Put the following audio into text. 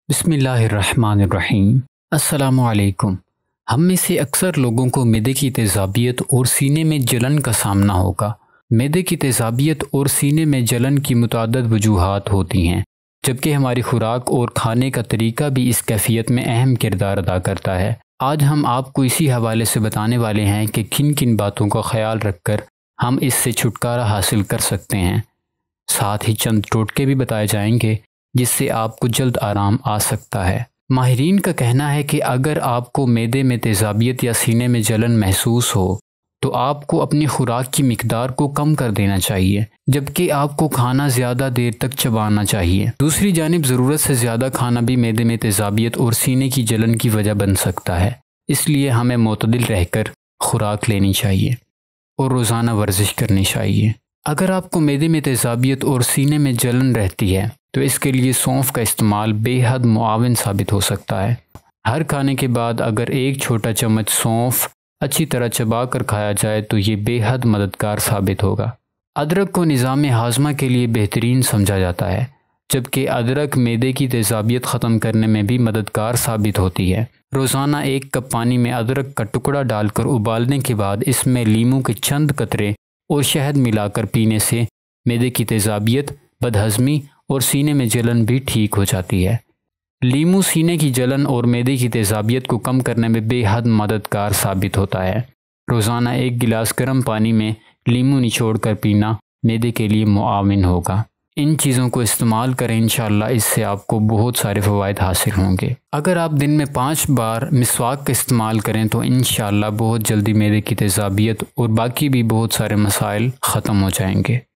بسم اللہ الرحمن الرحیم۔ السلام علیکم۔ ہم میں سے اکثر لوگوں کو معدے کی تیزابیت اور سینے میں جلن کا سامنا ہوگا۔ معدے کی تیزابیت اور سینے میں جلن کی متعدد وجوہات ہوتی ہیں، جبکہ ہماری خوراک اور کھانے کا طریقہ بھی اس کیفیت میں اہم کردار ادا کرتا ہے۔ آج ہم آپ کو اسی حوالے سے بتانے والے ہیں کہ کن کن باتوں کا خیال رکھ کر ہم اس سے چھٹکارا حاصل کر سکتے ہیں۔ ساتھ ہی چند ٹوٹکے بھی بتائے جائیں گے جس سے آپ کو جلد آرام آ سکتا ہے۔ ماہرین کا کہنا ہے کہ اگر آپ کو معدے میں تیزابیت یا سینے میں جلن محسوس ہو تو آپ کو اپنی خوراک کی مقدار کو کم کر دینا چاہیے، جبکہ آپ کو کھانا زیادہ دیر تک چبانا چاہیے۔ دوسری جانب ضرورت سے زیادہ کھانا بھی معدے میں تیزابیت اور سینے کی جلن کی وجہ بن سکتا ہے، اس لیے ہمیں معتدل رہ کر خوراک لینی چاہیے اور روزانہ ورزش کرنی چاہیے۔ اگر آپ کو معدے میں تیزابیت اور سینے میں جلن رہتی ہے تو اس کے لیے سونف کا استعمال بے حد معاون ثابت ہو سکتا ہے۔ ہر کھانے کے بعد اگر ایک چھوٹا چمچ سونف اچھی طرح چبا کر کھایا جائے تو یہ بے حد مددگار ثابت ہوگا۔ ادرک کو نظام ہاضمہ کے لیے بہترین سمجھا جاتا ہے، جبکہ ادرک معدے کی تیزابیت ختم کرنے میں بھی مددگار ثابت ہوتی ہے۔ روزانہ 1 کپ پانی میں ادرک کا ٹکڑا ڈال کر ابالنے کے بعد اس میں لیموں کے چند قطرے اور شہد ملا کر پینے سے معدے کی تیزابیت، بدہضمی اور سینے میں جلن بھی ٹھیک ہو جاتی ہے۔ لیموں سینے کی جلن اور معدے کی تیزابیت کو کم کرنے میں بے حد مددگار ثابت ہوتا ہے۔ روزانہ 1 گلاس گرم پانی میں لیموں نچوڑ کر پینا معدے کے لیے معاون ہوگا۔ ان چیزوں کو استعمال کریں، انشاءاللہ اس سے آپ کو بہت سارے فوائد حاصل ہوں گے۔ اگر آپ دن میں 5 بار مسواک کا استعمال کریں تو انشاءاللہ بہت جلدی معدے کی تیزابیت اور باقی بھی بہت سارے مسائل ختم ہو جائیں گے۔